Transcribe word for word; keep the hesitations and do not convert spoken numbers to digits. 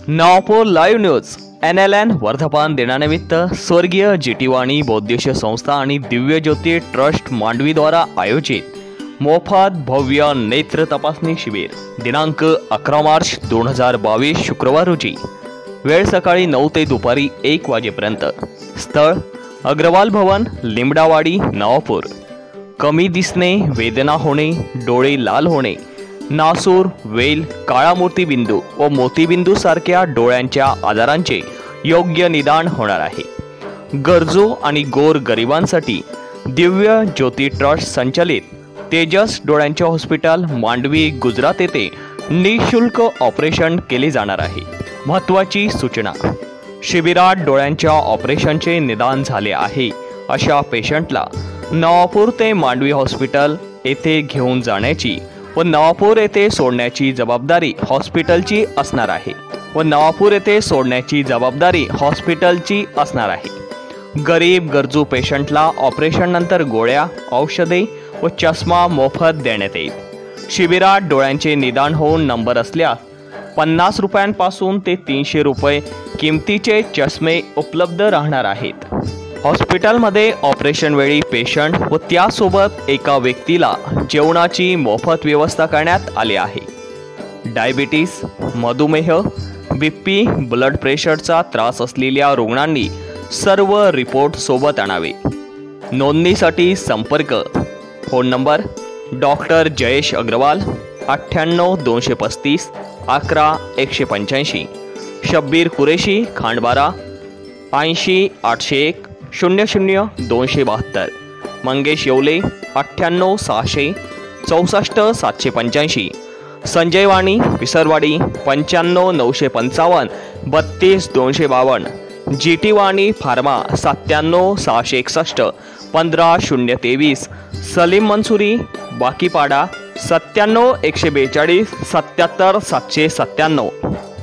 Navapur live news N L N वर्धापन दिनानिमित्त स्वर्गीय जीटी वाणी बौद्धिक संस्था आणि दिव्य ज्योती ट्रस्ट मांडवी द्वारा आयोजित मोफत भव्य नेत्र तपासणी शिबिर दिनांक अकरा मार्च दोन हजार बावीस शुक्रवार रोजी वेळ सकाळी नऊ ते दुपारी एक वाजेपर्यंत। स्थळ अग्रवाल भवन, लिंबडावाडी, नवापूर। कमी दिसणे, वेदना होणे, डोळे लाल होणे, नासूर, वेल, काळा मोतीबिंदू व मोतीबिंदू सारख्या डोळ्यांच्या आजारांचे योग्य निदान होणार आहे। गरजू आणि गोर गरिबांसाठी दिव्य ज्योती ट्रस्ट संचालित तेजस डोळ्यांचे हॉस्पिटल मांडवी गुजरात येथे निशुल्क ऑपरेशन केले जाणार आहे। महत्त्वाची सूचना, शिबिरात डोळ्यांच्या ऑपरेशनचे निदान झाले आहे अशा पेशंटला नवापूर ते मांडवी हॉस्पिटल येथे घेऊन जाण्याची व नवापूर येथे सोडण्याची जबाबदारी हॉस्पिटलची असणार आहे व नवापूर येथे सोडण्याची जबाबदारी हॉस्पिटलची असणार आहे। गरीब गरजू पेशंटला ऑपरेशन नंतर गोळ्या, औषधे व चष्मा मोफत देण्यात येईल। शिबिरात डोळ्यांचे निदान होऊन नंबर असल्यास पन्नास रुपयांपासून ते तीनशे रुपये किमतीचे चष्मे उपलब्ध राहणार आहेत। हॉस्पिटलमध्ये ऑपरेशन वेळी पेशंट व त्यासोबत एका व्यक्तीला जेवणाची मोफत व्यवस्था करण्यात आली आहे। डायबिटीस, मधुमेह, बीपी, ब्लड प्रेशरचा त्रास असलेल्या रुग्णांनी सर्व रिपोर्ट सोबत आणावे। नोंदणीसाठी संपर्क phone number doctor Jayesh Agrawal अठ्ठ्याण्णव दोनशे पस्तीस अकरा एकशे पंच्याऐंशी, शब्बीर कुरेशी खांडबारा ऐंशी आठशे एक शून्य शून्य दोनशे बहात्तर, मंगेश येवले अठ्ठ्याण्णव सहाशे चौसष्ट सातशे पंच्याऐंशी, संजय वाणी विसरवाडी पंच्याण्णव नऊशे पंचावन्न बत्तीस दोनशे बावन्न, जीटी वाणी फार्मा सत्त्याण्णव सहाशे एकसष्ट पंधरा शून्य तेवीस, सलीम मंसुरी बाकीपाडा सत्त्याण्णव एकशे बेचाळीस सत्याहत्तर सातशे सत्त्याण्णव।